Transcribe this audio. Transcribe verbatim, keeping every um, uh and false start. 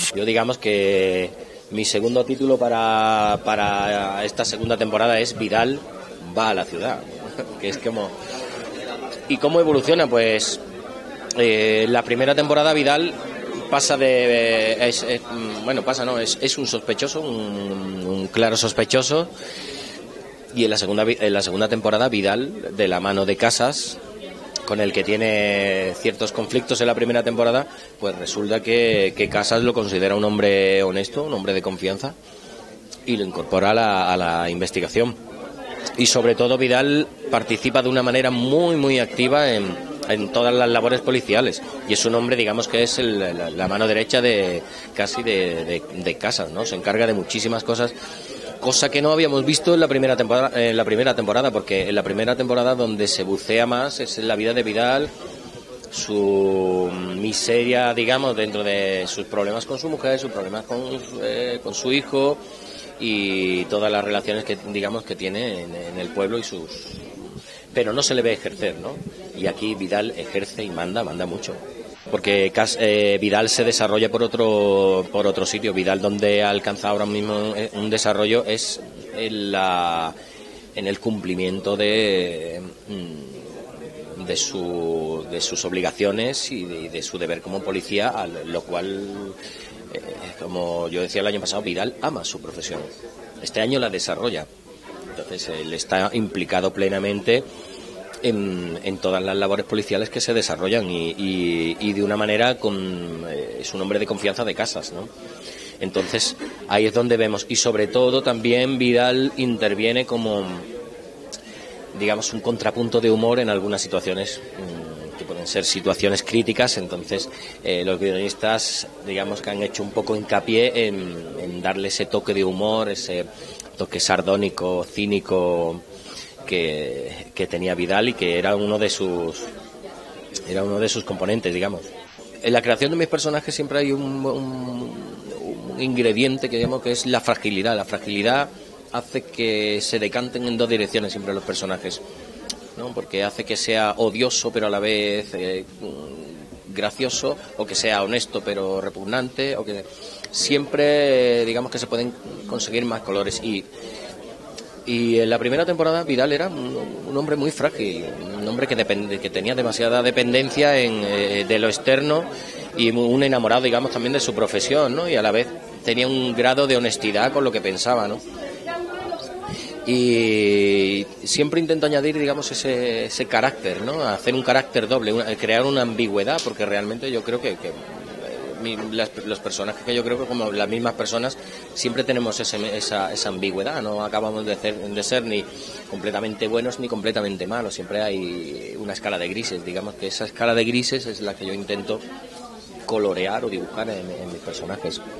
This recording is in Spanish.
Yo digamos que mi segundo título para, para esta segunda temporada es Vidal va a la ciudad, que es como... ¿Y cómo evoluciona? Pues eh, la primera temporada Vidal pasa de... Es, es, bueno, pasa, no, es, es un sospechoso, un, un claro sospechoso, y en la segunda en la segunda temporada Vidal, de la mano de Casas, con el que tiene ciertos conflictos en la primera temporada, pues resulta que, que Casas lo considera un hombre honesto, un hombre de confianza, y lo incorpora a la, a la investigación. Y sobre todo Vidal participa de una manera muy muy activa en, en todas las labores policiales, y es un hombre, digamos, que es el, la, la mano derecha de casi de, de, de Casas, ¿no? Se encarga de muchísimas cosas, cosa que no habíamos visto en la primera temporada, en la primera temporada, porque en la primera temporada donde se bucea más es en la vida de Vidal, su miseria, digamos, dentro de sus problemas con su mujer, sus problemas con, eh, con su hijo, y todas las relaciones que, digamos, que tiene en, en el pueblo y sus... Pero no se le ve ejercer, ¿no? Y aquí Vidal ejerce y manda, manda mucho. Porque eh, Vidal se desarrolla por otro por otro sitio. Vidal, donde ha alcanzado ahora mismo un desarrollo, es en, la, en el cumplimiento de, de, su, de sus obligaciones y de, de su deber como policía, a lo cual... Eh, como yo decía el año pasado, Vidal ama su profesión. Este año la desarrolla. Entonces él está implicado plenamente en, en todas las labores policiales que se desarrollan, y, y, y de una manera con eh, es un hombre de confianza de Casas, ¿no? Entonces ahí es donde vemos, y sobre todo también Vidal interviene como, digamos, un contrapunto de humor en algunas situaciones que pueden ser situaciones críticas. Entonces eh, los guionistas, digamos, que han hecho un poco hincapié en, en darle ese toque de humor, ese toque sardónico, cínico que, que tenía Vidal, y que era uno de sus era uno de sus componentes, digamos. En la creación de mis personajes siempre hay un, un, un ingrediente que digamos que es la fragilidad. La fragilidad hace que se decanten en dos direcciones siempre los personajes, ¿no? Porque hace que sea odioso pero a la vez eh, gracioso, o que sea honesto pero repugnante, o que siempre, digamos, que se pueden conseguir más colores. Y y en la primera temporada Vidal era un, un hombre muy frágil, un hombre que depende, que tenía demasiada dependencia en, eh, de lo externo, y un enamorado, digamos, también de su profesión, ¿no? Y a la vez tenía un grado de honestidad con lo que pensaba, ¿no? Y siempre intento añadir, digamos, ese, ese carácter, ¿no? Hacer un carácter doble, una, crear una ambigüedad, porque realmente yo creo que, que mi, las, los personajes que yo creo que como las mismas personas siempre tenemos ese, esa, esa ambigüedad, no acabamos de ser, de ser ni completamente buenos ni completamente malos, siempre hay una escala de grises. Digamos que esa escala de grises es la que yo intento colorear o dibujar en, en mis personajes.